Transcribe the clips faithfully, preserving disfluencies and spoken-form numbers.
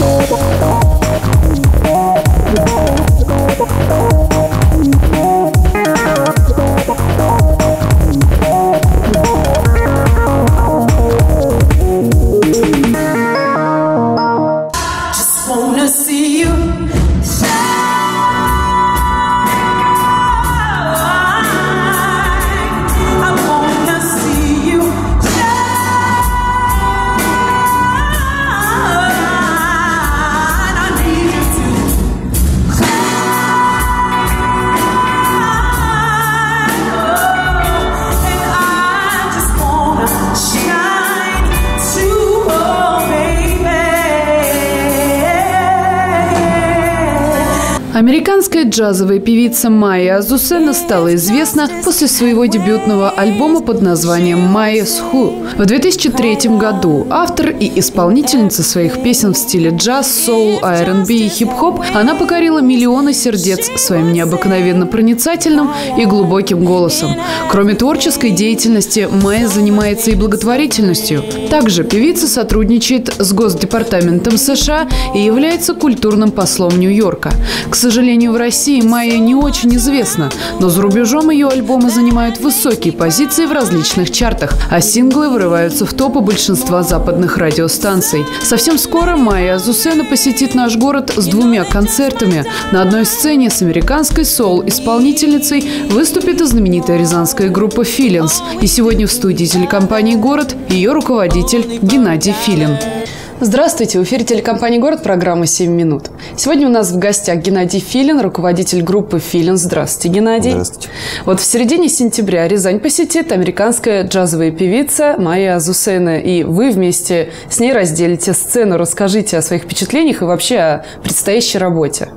Американская джазовая певица Майя Азусена стала известна после своего дебютного альбома под названием «Майя's Who». В две тысячи третьем году автор и исполнительница своих песен в стиле джаз, соул, ар энд би и хип-хоп, она покорила миллионы сердец своим необыкновенно проницательным и глубоким голосом. Кроме творческой деятельности, Майя занимается и благотворительностью. Также певица сотрудничает с Госдепартаментом США и является культурным послом Нью-Йорка. К сожалению, в России Майя не очень известна, но за рубежом ее альбомы занимают высокие позиции в различных чартах, а синглы вырываются в топы большинства западных радиостанций. Совсем скоро Майя Азусена посетит наш город с двумя концертами. На одной сцене с американской соул-исполнительницей выступит и знаменитая рязанская группа «Feelings». И сегодня в студии телекомпании «Город» ее руководитель Геннадий Филин. Здравствуйте! В эфире телекомпании «Город», программа «семь минут». Сегодня у нас в гостях Геннадий Филин, руководитель группы «Feelings». Здравствуйте, Геннадий. Здравствуйте. Вот в середине сентября Рязань посетит американская джазовая певица Майя Азусена, и вы вместе с ней разделите сцену. Расскажите о своих впечатлениях и вообще о предстоящей работе.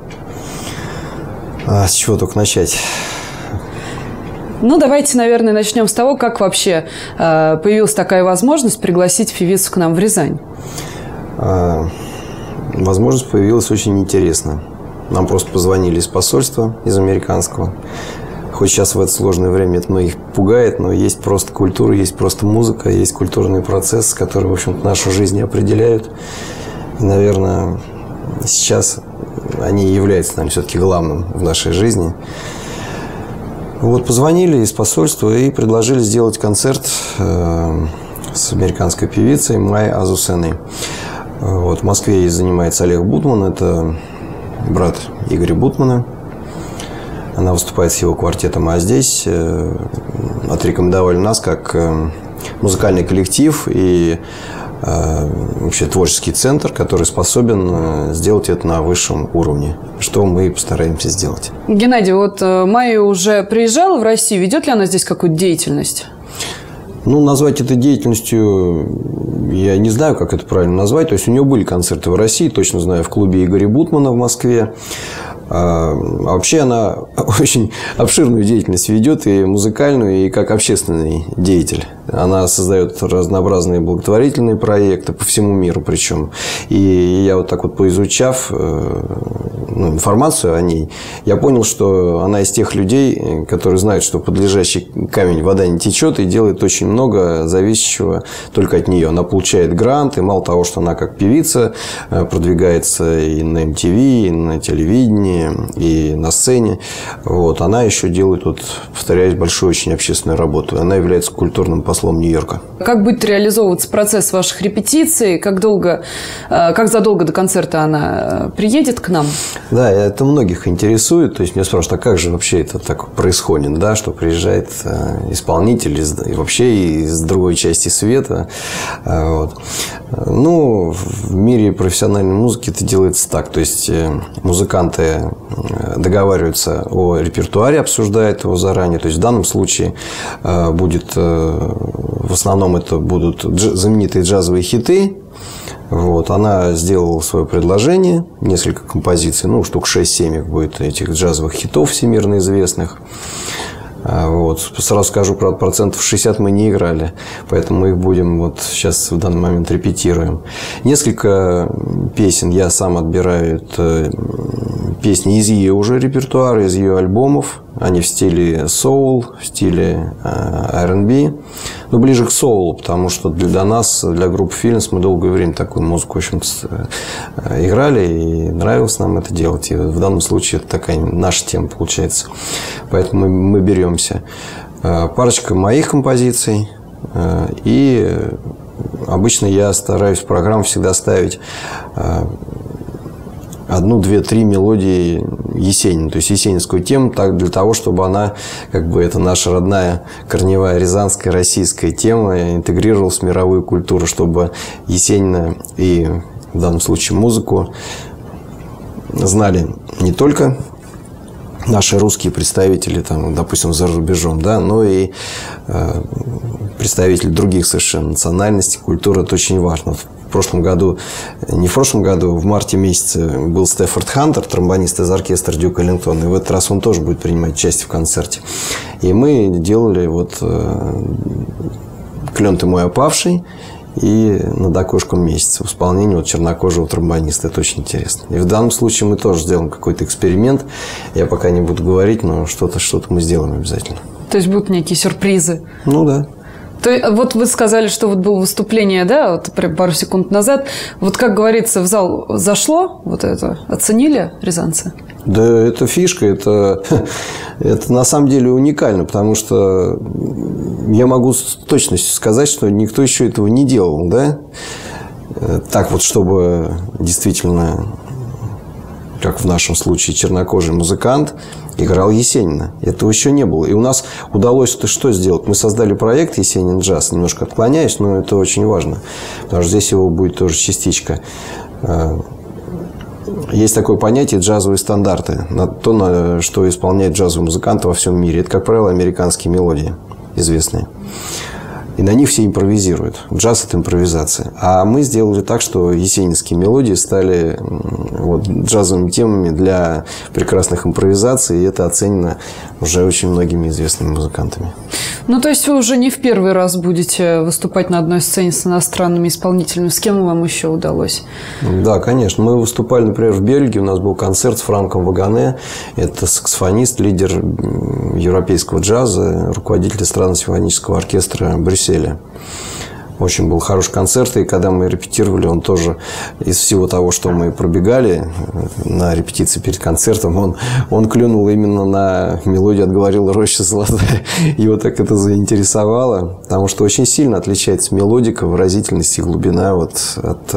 А с чего только начать? Ну, давайте, наверное, начнем с того, как вообще э, появилась такая возможность пригласить певицу к нам в Рязань. Возможность появилась очень интересно. Нам просто позвонили из посольства, из американского. Хоть сейчас в это сложное время это многих пугает, но есть просто культура, есть просто музыка, есть культурный процесс, который, в общем-то, нашу жизнь определяют. И, наверное, сейчас они являются, наверное, все-таки главным в нашей жизни. Вот позвонили из посольства и предложили сделать концерт э, с американской певицей Майей Азусеной. Вот, в Москве ей занимается Олег Бутман, это брат Игоря Бутмана. Она выступает с его квартетом, а здесь э, отрекомендовали нас как э, музыкальный коллектив и э, вообще творческий центр, который способен э, сделать это на высшем уровне, что мы и постараемся сделать. Геннадий, вот э, Майя уже приезжала в Россию, ведет ли она здесь какую-то деятельность? Ну, назвать это деятельностью, я не знаю, как это правильно назвать. То есть, у нее были концерты в России, точно знаю, в клубе Игоря Бутмана в Москве. А вообще она очень обширную деятельность ведет, и музыкальную, и как общественный деятель. Она создает разнообразные благотворительные проекты по всему миру причем. И я вот так вот поизучав ну, информацию о ней, я понял, что она из тех людей, которые знают, что под лежащий камень вода не течет, и делает очень много зависящего только от нее. Она получает грант, и мало того, что она как певица продвигается и на эм ти ви, и на телевидении, и на сцене, вот, она еще делает, вот, повторяюсь, большую очень общественную работу. Она является культурным послом Нью-Йорка. Как будет реализовываться процесс ваших репетиций? Как долго, как задолго до концерта она приедет к нам? Да, это многих интересует. То есть, меня спрашивают, а как же вообще это так происходит, да, что приезжает исполнитель из, и вообще из другой части света. Вот. Ну, в мире профессиональной музыки это делается так. То есть, музыканты договариваются о репертуаре, обсуждают его заранее. То есть, в данном случае будет, в основном это будут знаменитые джазовые хиты. Вот, она сделала свое предложение, несколько композиций, ну, штук шесть-семь их будет этих джазовых хитов всемирно известных. Вот. Сразу скажу, правда, процентов шестьдесят мы не играли, поэтому мы их будем вот сейчас в данный момент репетируем. Несколько песен я сам отбираю, это песни из ее уже репертуара, из ее альбомов. Они в стиле соул, в стиле ар энд би. Ну, ближе к соулу, потому что для нас, для группы Feelings, мы долгое время такую музыку, в общем-то, играли, и нравилось нам это делать. И в данном случае это такая наша тема получается. Поэтому мы, мы беремся. Парочка моих композиций. И обычно я стараюсь в программу всегда ставить одну, две, три мелодии Есенина, то есть есенинскую тему, так для того, чтобы она, как бы, это наша родная корневая рязанская российская тема, интегрировалась в мировую культуру, чтобы Есенина и в данном случае музыку знали не только наши русские представители, там, допустим, за рубежом, да, но и э, представители других совершенно национальностей, культуры. Это очень важно. В прошлом году, не в прошлом году, в марте месяце был Стефорд Хантер, тромбонист из оркестра Дюка Эллингтона. И в этот раз он тоже будет принимать участие в концерте. И мы делали вот э, «Клен ты мой опавший» и «Над окошком месяца» в исполнении вот чернокожего тромбониста. Это очень интересно. И в данном случае мы тоже сделаем какой-то эксперимент. Я пока не буду говорить, но что-то, что-то мы сделаем обязательно. То есть будут некие сюрпризы? Ну да. То есть, вот вы сказали, что вот было выступление, да, вот пару секунд назад. Вот, как говорится, в зал зашло вот это? Оценили рязанцы? Да, это фишка, это, это на самом деле уникально, потому что я могу с точностью сказать, что никто еще этого не делал, да? Так вот, чтобы действительно, как в нашем случае, чернокожий музыкант играл Есенина. Этого еще не было. И у нас удалось что сделать? Мы создали проект «Есенин джаз». Немножко отклоняюсь, но это очень важно. Потому что здесь его будет тоже частичка. Есть такое понятие джазовые стандарты. То, на что исполняют джазовые музыканты во всем мире. Это, как правило, американские мелодии известные. И на них все импровизируют. Джаз – это импровизация. А мы сделали так, что есенинские мелодии стали вот джазовыми темами для прекрасных импровизаций. И это оценено уже очень многими известными музыкантами. Ну, то есть вы уже не в первый раз будете выступать на одной сцене с иностранными исполнителями. С кем вам еще удалось? Да, конечно. Мы выступали, например, в Бельгии. У нас был концерт с Франком Вагане. Это саксофонист, лидер европейского джаза, руководитель эстрадно-симфонического оркестра Брюсселя. Очень был хороший концерт, и когда мы репетировали, он тоже из всего того, что мы пробегали на репетиции перед концертом, он, он клюнул именно на мелодию «Отговорила роща золотая». Его так это заинтересовало, потому что очень сильно отличается мелодика, выразительность и глубина вот от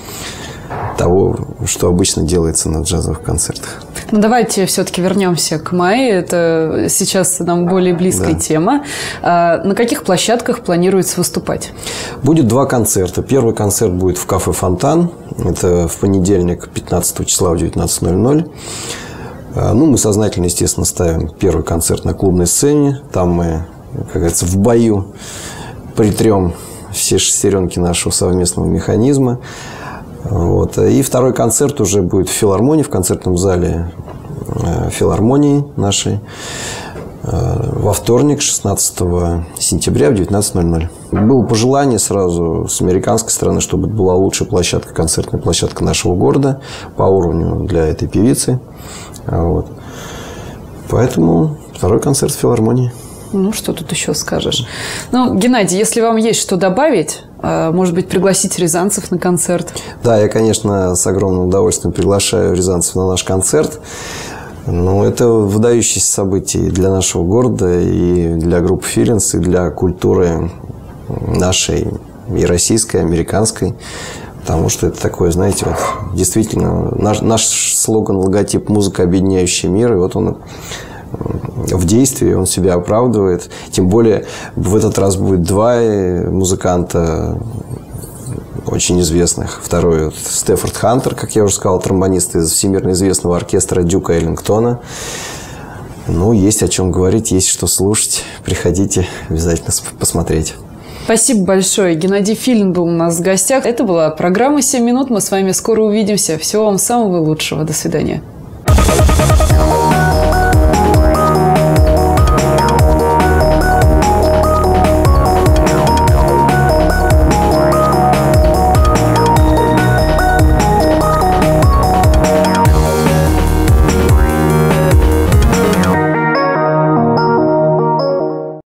того, что обычно делается на джазовых концертах. Ну, давайте все-таки вернемся к мае. Это сейчас нам более близкая, да, тема. А на каких площадках планируется выступать? Будет два концерта. Первый концерт будет в кафе «Фонтан». Это в понедельник, пятнадцатого числа в девятнадцать ноль ноль. Ну, мы сознательно, естественно, ставим первый концерт на клубной сцене. Там мы, как говорится, в бою притрем все шестеренки нашего совместного механизма. Вот. И второй концерт уже будет в филармонии, в концертном зале филармонии нашей во вторник, шестнадцатого сентября в девятнадцать ноль ноль. Было пожелание сразу с американской стороны, чтобы это была лучшая площадка, концертная площадка нашего города по уровню для этой певицы. Вот. Поэтому второй концерт в филармонии. Ну, что тут еще скажешь? Ну, Геннадий, если вам есть что добавить, может быть, пригласить рязанцев на концерт? Да, я, конечно, с огромным удовольствием приглашаю рязанцев на наш концерт. Ну, это выдающееся событие для нашего города, и для группы Feelings, и для культуры нашей, и российской, и американской. Потому что это такое, знаете, вот действительно наш, наш слоган, логотип «Музыка, объединяющая мир», и вот он в действии, он себя оправдывает. Тем более в этот раз будет два музыканта очень известных. Второй вот, Стефорд Хантер, как я уже сказал, тромбонист из всемирно известного оркестра Дюка Эллингтона. Ну, есть о чем говорить, есть что слушать. Приходите обязательно посмотреть. Спасибо большое. Геннадий Филин был у нас в гостях. Это была программа «семь минут». Мы с вами скоро увидимся. Всего вам самого лучшего. До свидания.